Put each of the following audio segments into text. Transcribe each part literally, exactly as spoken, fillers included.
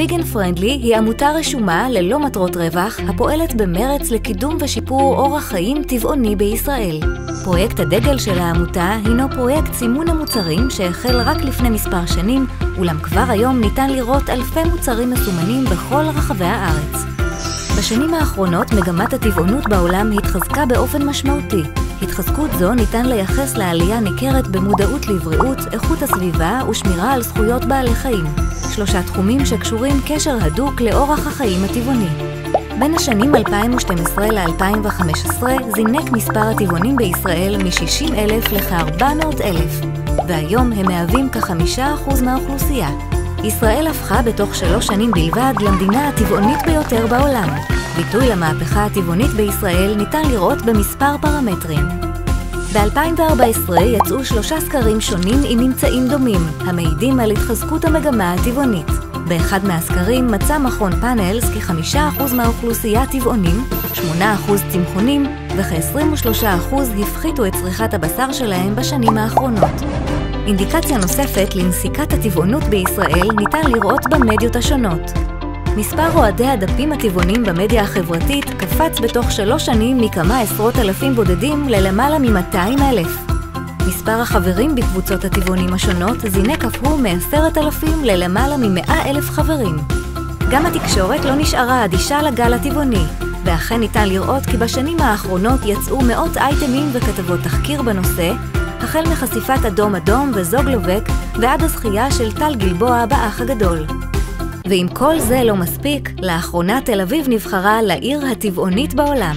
ויגן פרנדלי היא עמותה רשומה ללא מטרות רווח הפועלת במרץ לקידום ושיפור אורח חיים טבעוני בישראל. פרויקט הדגל של העמותה הינו פרויקט סימון המוצרים שהחל רק לפני מספר שנים, אולם כבר היום ניתן לראות אלפי מוצרים מסומנים בכל רחבי הארץ. בשנים האחרונות מגמת הטבעונות בעולם התחזקה באופן משמעותי. התחזקות זו ניתן לייחס לעלייה ניכרת במודעות לבריאות, איכות הסביבה ושמירה על זכויות בעלי חיים. שלושה תחומים שקשורים קשר הדוק לאורח החיים הטבעוני. בין השנים אלפיים ושתים עשרה ל-אלפיים וחמש עשרה זינק מספר הטבעונים בישראל מ-שישים אלף לכ-ארבע מאות אלף, והיום הם מהווים כ-חמישה אחוז מהאוכלוסייה. ישראל הפכה בתוך שלוש שנים בלבד למדינה הטבעונית ביותר בעולם. ביטוי למהפכה הטבעונית בישראל ניתן לראות במספר פרמטרים. ב-אלפיים וארבע עשרה יצאו שלושה סקרים שונים עם ממצאים דומים, המעידים על התחזקות המגמה הטבעונית. באחד מהסקרים מצא מכון פאנלס כ-חמישה אחוז מהאוכלוסייה טבעונים, שמונה אחוז צמחונים וכ-עשרים ושלושה אחוז הפחיתו את צריכת הבשר שלהם בשנים האחרונות. אינדיקציה נוספת לנסיקת הטבעונות בישראל ניתן לראות במדיות השונות. מספר אוהדי הדפים הטבעונים במדיה החברתית קפץ בתוך שלוש שנים מכמה עשרות אלפים בודדים ללמעלה מ-מאתיים אלף. מספר החברים בקבוצות הטבעונים השונות זינק אף הוא מ-עשרת אלפים ללמעלה מ-מאה אלף חברים. גם התקשורת לא נשארה אדישה לגל הטבעוני, ואכן ניתן לראות כי בשנים האחרונות יצאו מאות אייטמים וכתבות תחקיר בנושא, החל מחשיפת אדום אדום וזוג לובק ועד הזכייה של טל גלבוע באח הגדול. ואם כל זה לא מספיק, לאחרונה תל אביב נבחרה לעיר הטבעונית בעולם.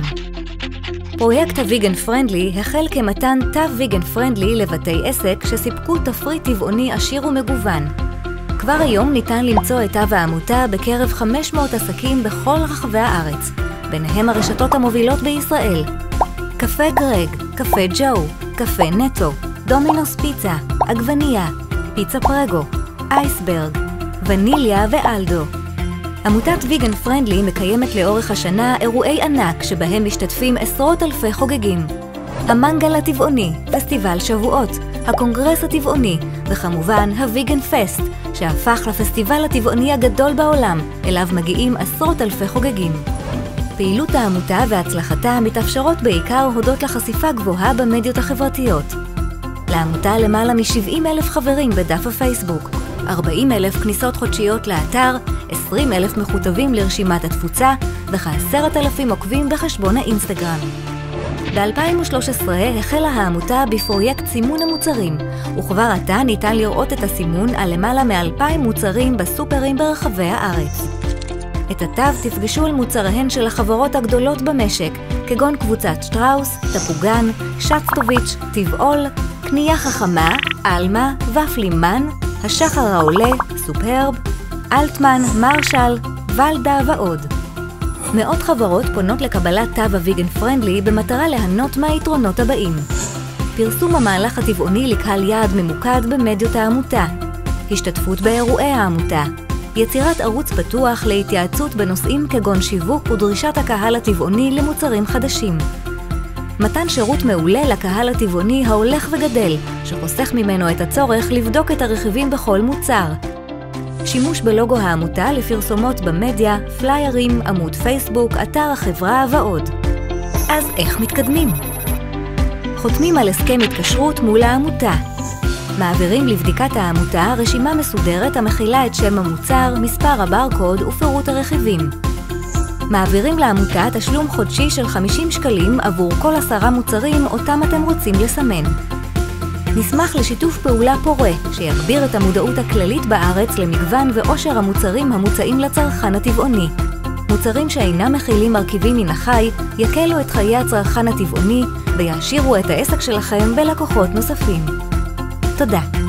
פרויקט הוויגן פרנדלי החל כמתן תו ויגן פרנדלי לבתי עסק שסיפקו תפריט טבעוני עשיר ומגוון. כבר היום ניתן למצוא את תו העמותה בקרב חמש מאות עסקים בכל רחבי הארץ, ביניהם הרשתות המובילות בישראל: קפה גרג, קפה ג'ו, קפה נטו, דומינוס פיצה, עגבניה, פיצה פרגו, אייסברג, וניליה ואלדו. עמותת ויגן פרנדלי מקיימת לאורך השנה אירועי ענק שבהם משתתפים עשרות אלפי חוגגים. המנגל הטבעוני, פסטיבל שבועות, הקונגרס הטבעוני, וכמובן הוויגן פסט, שהפך לפסטיבל הטבעוני הגדול בעולם, אליו מגיעים עשרות אלפי חוגגים. פעילות העמותה והצלחתה מתאפשרות בעיקר הודות לחשיפה גבוהה במדיות החברתיות. לעמותה למעלה מ-שבעים אלף חברים בדף הפייסבוק, ארבעים אלף כניסות חודשיות לאתר, עשרים אלף מכותבים לרשימת התפוצה וכ-עשרת אלפים עוקבים בחשבון האינסטגרם. ב-אלפיים ושלוש עשרה החלה העמותה בפרויקט סימון המוצרים, וכבר עתה ניתן לראות את הסימון על למעלה מ-אלפיים מוצרים בסופרים ברחבי הארץ. את התו תפגשו על מוצריהן של החברות הגדולות במשק, כגון קבוצת שטראוס, תפוגן, שצטוביץ', טבעול, קנייה חכמה, אלמה, ופלימן, השחר העולה, סופרב, אלטמן, מרשל, ולדה ועוד. מאות חברות פונות לקבלת תו הוויגן פרנדלי במטרה ליהנות מהיתרונות הבאים: פרסום המהלך הטבעוני לקהל יעד ממוקד במדיות העמותה, השתתפות באירועי העמותה, יצירת ערוץ פתוח להתייעצות בנושאים כגון שיווק ודרישת הקהל הטבעוני למוצרים חדשים, מתן שירות מעולה לקהל הטבעוני ההולך וגדל, שחוסך ממנו את הצורך לבדוק את הרכיבים בכל מוצר, שימוש בלוגו העמותה לפרסומות במדיה, פליירים, עמוד פייסבוק, אתר החברה ועוד. אז איך מתקדמים? חותמים על הסכם התקשרות מול העמותה. מעבירים לבדיקת העמותה רשימה מסודרת המכילה את שם המוצר, מספר הברקוד ופירוט הרכיבים. מעבירים לעמותה תשלום חודשי של חמישים שקלים עבור כל עשרה מוצרים אותם אתם רוצים לסמן. נשמח לשיתוף פעולה פורה שיגביר את המודעות הכללית בארץ למגוון ואושר המוצרים המוצעים לצרכן הטבעוני. מוצרים שאינם מכילים מרכיבים מן החי יקלו את חיי הצרכן הטבעוני ויעשירו את העסק שלכם בלקוחות נוספים. תודה.